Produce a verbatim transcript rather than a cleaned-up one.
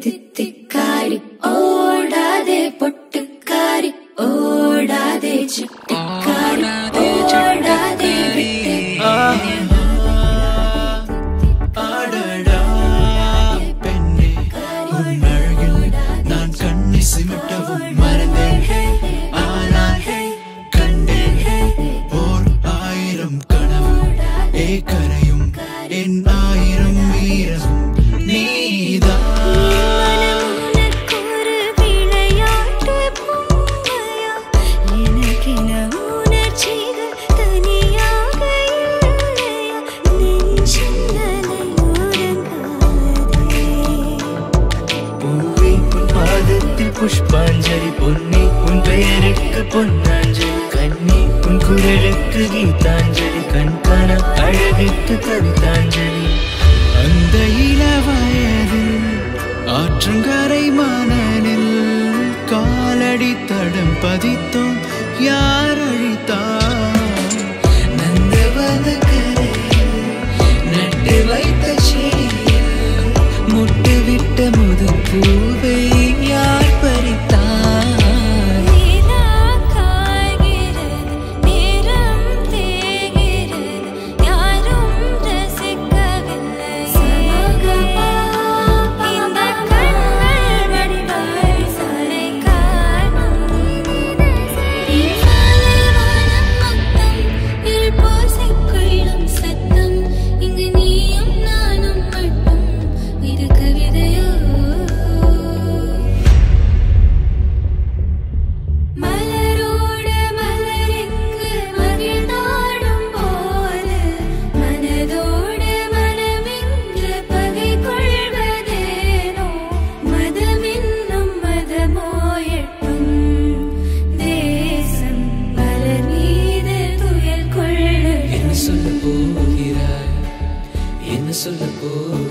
தித்திக்காரி ஓடாதே பொட்டுக்காரி ஓடாதே சிட்டுக்காரி ஓடாதே ஆடடா பெண்ணே உன் அழகில் நான் கண்ணை சிமிட்டவும் மறந்தேன் ஆனால் கண்டேன் ஓர் ஆயிரம் கனவு ஏக்கரையும் என் ஆயிரம் வீரம் நீதான் புஷ்பாஞ்சலி பொன்னி உன் பெயருக்கு பொன்னாஞ்சலி கண்ணி உன் குரலுக்கு கீதாஞ்சலி கண்காண அழகுக்கு கவிதாஞ்சலி அந்த இளவயதில் ஆற்றங்கரை மணலில் காலடி தடம் பதித்தோம் யார் அழித்தார் நந்தவன கரையில் நட்டு வைத்த செடியில் முட்டு விட்ட முதல் பூவை யார் பறித்தார் சொல்ல போகிறாய்